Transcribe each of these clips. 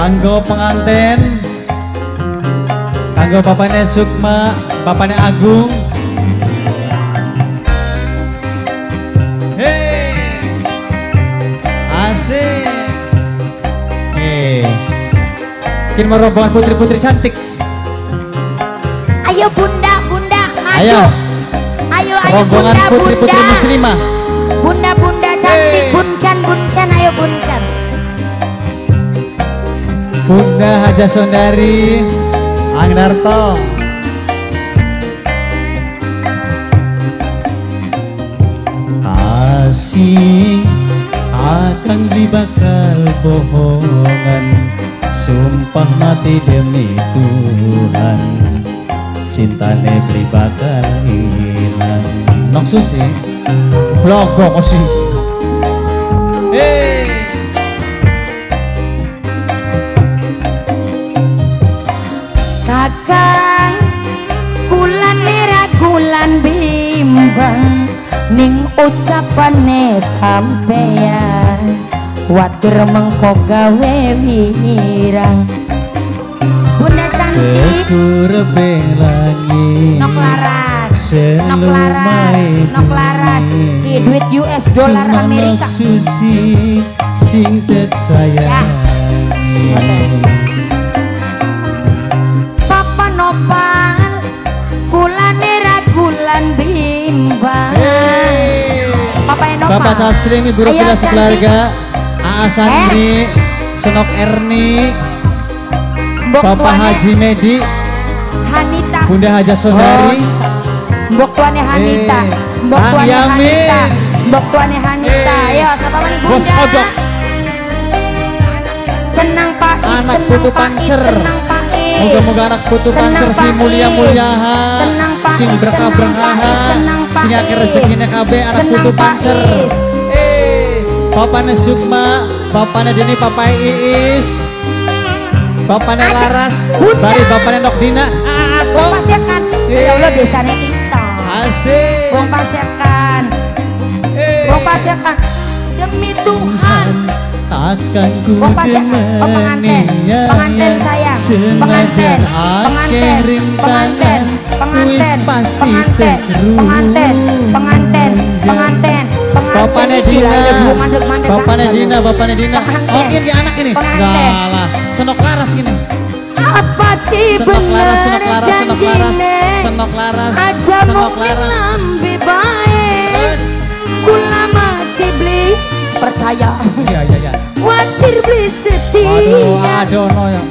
Kanggo pengantin, kanggo bapaknya Sukma, bapaknya Agung. Hei, asik. Kini rombongan putri-putri cantik. Ayo bunda, bunda, maju. Ayo, ayo rombongan bunda, putri-putri bunda. muslimah. Bunda, bunda cantik, buncan, buncan, ayo buncan. Bunda Haja Sondari Angdarto. Kasih akan dibakal bohongan, sumpah mati demi Tuhan, cintane beli bakal hilang. Nok Susi vlog sih. Kakang kulan merah kulan bimbang, ning ucapane sampeyan watir mengko gawe wirang. Bunda cantik Sekur belangi nok laras, nok laras, nok laras di duit US dolar Amerika. Susi sing tersayangi Papa nopal kulan merah kulan bimbang. Papa nopal Bapak Taslim, Ibu Rokila Ayo, sekeluarga, Aa Sandri, Senok Erni, Mbok Bapak tuane Haji Medi, Hanita, Bunda Haja Sondari, Mbok tuane Hanita, Mbok Kang tuane Yamin. Hanita, Mbok tuane Hanita. Ayo sapa mani Bunda. Bos Kodok, Senang Pak Is, Anak senang putu Pak Is, pancer. senang Pak Is. moga-moga anak putu Senang pancer si Pak mulia-muliahan, Senang Pak sing Is, berkah-berkahan, senang Pak sing akeh Is. rezekine kabeh anak Senang putu Pak pancer. Is. Bapaknya Sukma, bapaknya Dini, bapaknya Iis, bapaknya Asik. Laras, Bunda. bari bapaknya Nok Dina. Wong Pasekan, ya Allah desane kita. Asik. Wong Pasekan, Wong Pasekan, demi Tuhan. Takkan ku Wong Pasekan, oh pengantin, pengantin sayang, pengantin, pengantin, pengantin, wis pengantin, pasti pengantin, pengantin, pengantin, pengantin. Bapaknya Dina, bapaknya Dina, bapaknya Dina. Pengantin. Oh ini anak ini. Pengantin. Enggak lah, Senok Laras ini. Apa sih Senok Laras, bener Senok Laras, Senok Laras, janjine? Senok Laras, Aja Senok mungkin Laras. lambe baik. Terus, Kula masih beli percaya. iya iya iya. Watir beli Aduh, setia. aduh no ya.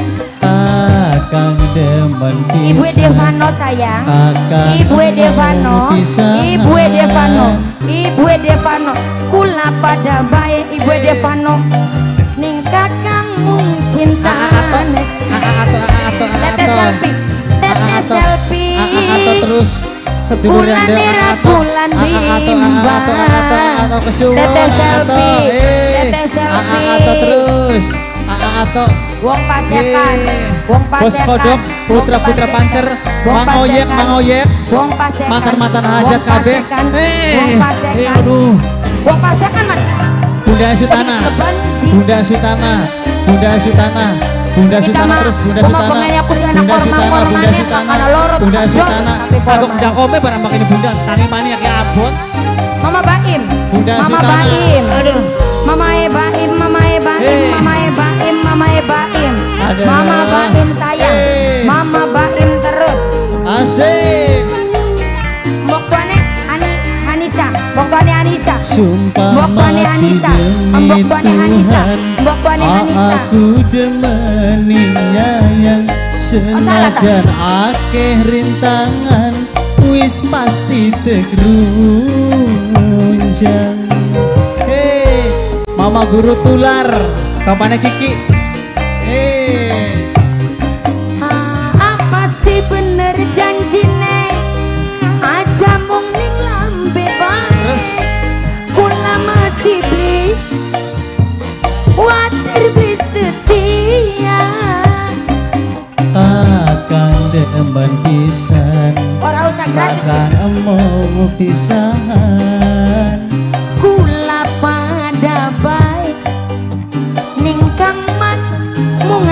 Takkan demen Ibu pisah. Devano sayang. Takkan Ibu Devano. mau pisah. Ibu Devano. Ibu Devano. Kula pada baik Ibu Devano. Ning kakang mung cinta mesti. Teteh selfie. Teteh selfie. Atau terus sedulur yang Bulan merah, bulan bimbang. atau kesuwun Teteh selfie. Teteh selfie. atau terus atau Wong Pasekan. Wong Bos Pasekan. Kodok, putra-putra pancer, Wong Mang Oyek, Pasekan. Mang Oyek, Wong Pasekan. mantan-mantan hajat Wong kabeh. Pasekan. Wong Pasekan. Aduh, Wong Pasekan man. Bunda Sutana, Bunda Sutana, Bunda Sutana, Bunda Sutana terus Bunda Sutana, Bunda Sutana, Bunda Sutana, Bunda Sutana. Aku udah kome barang makin Bunda, tangi mani ya abot. Mama Baim. Bunda Mama Sutana. Baim. Aduh. Mama Baim, Mama Baim, Mama Baim, Mama Baim. Aduh. Mama Baim sayang. Mama Baim terus. Asik. Mbok tuane Anissa, Mbok tuane Anissa. Sumpah Mbok tuane mati Anissa. demi Mbok tuane Anissa. Tuhan, Mbok tuane Anissa. aku demeninya yang senajan akeh rintangan, wis pasti tegrunjang. Hei, Mama Guru Tular, bapaknya Kiki. Hei, Apa sih bener janjine? Aja mung ning lambe bae. terus Kula masih beli water beli setia. takkan demen pisan, Ora usah gratis. takkan mau pisahan. Kula pada baik ning Kang Mas mung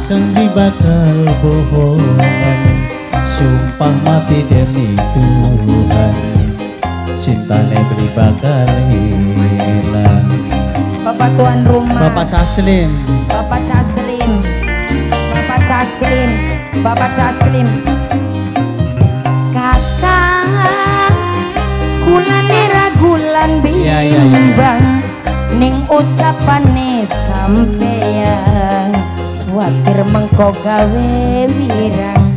kang bakal bohongan, sumpah mati demi Tuhan, cintane beli bakal hilang. Bapak tuan rumah, Bapak Caslin, Bapak Caslin, Bapak Caslin, Bapak Caslin. Kakak kulane ragulan bimbang ning ucapane sampeyan, watir mengko gawe wirang.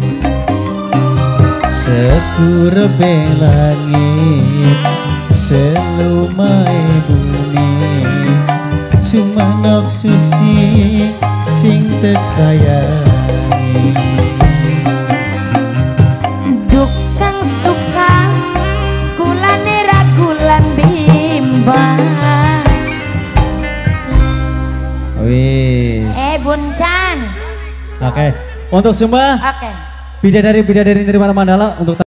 Sekurebe langit selumai bumi, cuma nok susi sing tek sayangi. Duk kang suka kulane ragulan bimbang. Wis. Buncan. Oke, untuk semua Oke. bidadari dari Nirwana Mandala untuk